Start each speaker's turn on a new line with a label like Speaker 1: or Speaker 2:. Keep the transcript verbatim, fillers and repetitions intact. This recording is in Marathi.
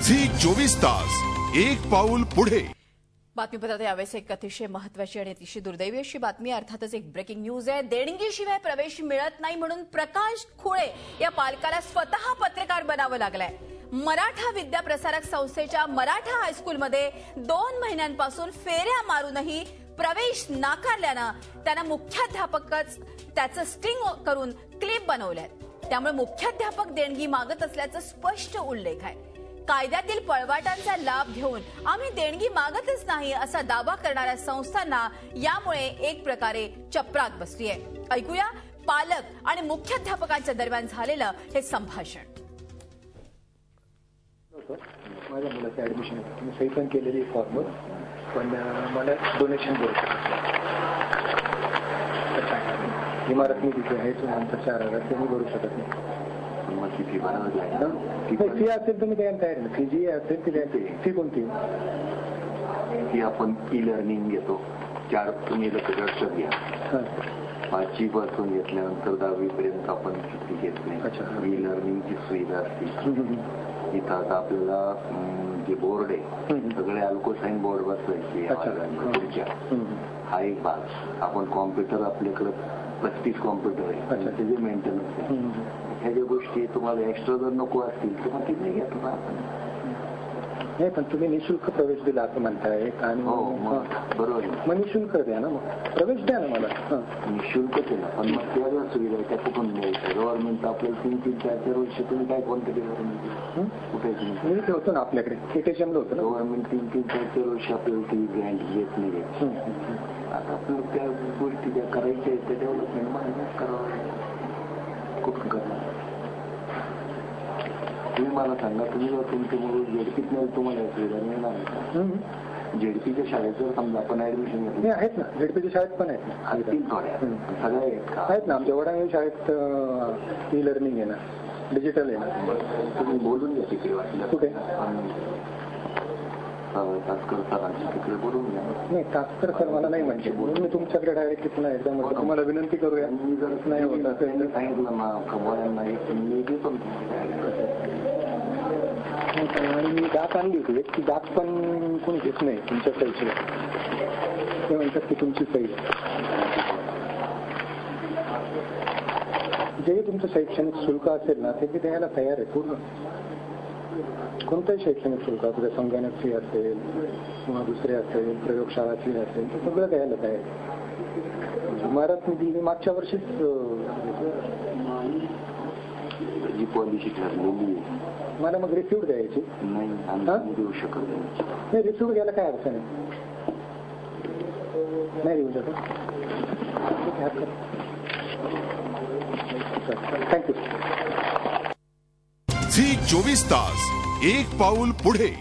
Speaker 1: झी चोवीस तास एक पाऊल पुढे।
Speaker 2: बातमीपत्रात यावेळेस एक अतिशय महत्त्वाची आणि अतिशय दुर्दैवी अशी बातमी, अर्थातच एक ब्रेकिंग न्यूज आहे। देणगीशिवाय प्रवेश मिळत नाही म्हणून प्रकाश खुळे या पालकाला स्वतः पत्रकार बनावं लागलंय। मराठा विद्या प्रसारक संस्थेच्या मराठा हायस्कूलमध्ये दोन महिन्यांपासून फेऱ्या मारूनही प्रवेश नाकारल्यानं त्यांना मुख्याध्यापकच त्याचं स्टिंग करून क्लिप बनवल्यात। त्यामुळे मुख्याध्यापक देणगी मागत असल्याचं स्पष्ट उल्लेख आहे। कायद्यातील पळवाटांचा लाभ घेऊन आम्ही देणगी मागतच नाही असा दावा करणाऱ्या संस्थांना यामुळे एक प्रकारे चपराक बसली आहे। ऐकूया पालक आणि मुख्याध्यापकांच्या दरम्यान झालेलं हे संभाषण।
Speaker 3: माझ्या मुलाचं ऍडमिशन मी सही पण केलेली फॉर्मवर, पण मला डोनेशन द्यायचं इमारत मी तिथे आहे, आमचा चार हजार ते मी भरू शकत नाही। फी असेल तर मी द्यायला तयार नाही, फी जी असेल ती द्यायची। फी कोणती?
Speaker 4: ती आपण ई लर्निंग घेतो, चार तुम्ही लक्षात घ्या, पाचवी पासून घेतल्यानंतर दहावी पर्यंत आपण फी घेत नाही। ई लर्निंगची सुविधा असते इथं। आता आपल्याला जे बोर्ड आहे सगळे अल्कोसाईन बोर्ड बसवायचे पुढच्या, हा एक भाग। आपण कॉम्प्युटर आपल्याकडे पस्तीस कॉम्प्युटर आहे, त्याचे मेंटेनन्स आहे। ह्या ज्या गोष्टी तुम्हाला एक्स्ट्रा जर नको असतील तर मग तिथे घेतो ना आपण।
Speaker 3: नाही, पण तुम्ही निशुल्क प्रवेश दिला असं म्हणताय आणि
Speaker 4: बरोबर
Speaker 3: मग निशुल्क द्या ना, मग प्रवेश द्या ना मला।
Speaker 4: निशुल्क केला पण मग त्या ज्या सुविधा आहे त्या कुठून द्यायच्या? गव्हर्नमेंट आपल्याला तीन तीन चार चार वर्ष तुम्ही काय क्वांटिटी कुठे
Speaker 3: मी ते होतो ना आपल्याकडे केटेशनला होतं ना,
Speaker 4: गव्हर्नमेंट तीन तीन चार चार वर्ष आपल्याला ती ग्रँट घेत नाही। आता आपल्याला त्या गोष्टी ज्या करायच्या आहेत त्या डेव्हलपमेंट मान्यच करावं, कुठून करणार? तुम्ही मला सांगा, तुम्ही जर तुमचे मुलं झेडपीत नाही तुम्हाला सुविधा मिळणार? झेडपीच्या शाळेत जर समजा आपण ऍडमिशन घेतलं
Speaker 3: आहेत ना, झेडपीच्या शाळेत पण आहेत ना,
Speaker 4: असतील थोड्या सगळ्या आहेत का?
Speaker 3: आहेत ना, आमच्या वडांगणी शाळेत ई लर्निंग आहे ना, डिजिटल आहे ना।
Speaker 4: तुम्ही बोलून घ्या तिकडे वाटलं
Speaker 3: कुठे?
Speaker 4: तासकर सरांची तिकडे बोलून घ्या।
Speaker 3: नाही, तासकर सर मला नाही म्हणते, म्हणून मी तुमच्याकडे डायरेक्टली पुन्हा एकदा म्हटलं तुम्हाला विनंती करूया।
Speaker 4: मी जर नाही होत असेल सांगितलं ना कमवायला मी देतो
Speaker 3: आणि मी दात आणली होती एक, ती दात पण कोणी घेत नाही तुमच्या सहीची, ते म्हणतात की तुमची सही जे तुमचं शैक्षणिक शुल्क असेल ना ते मी द्यायला तयार आहे पूर्ण। कोणतंही शैक्षणिक शुल्क असू, संगणक फी असेल किंवा दुसरे असेल, प्रयोगशाळा फी असेल, ते सगळं द्यायला तयार आहे। इमारत मी दिली मागच्या वर्षीच
Speaker 4: जी पॉलिसी ठरलेली
Speaker 3: मला मग रिसिव्ह द्यायची
Speaker 4: नाही, देऊ शकत
Speaker 3: नाही। रिसिव्ह घ्यायला काय अडचण आहे? नाही देऊ शकत, थँक्यू।
Speaker 1: झी चोवीस तास एक पाऊल पुढे।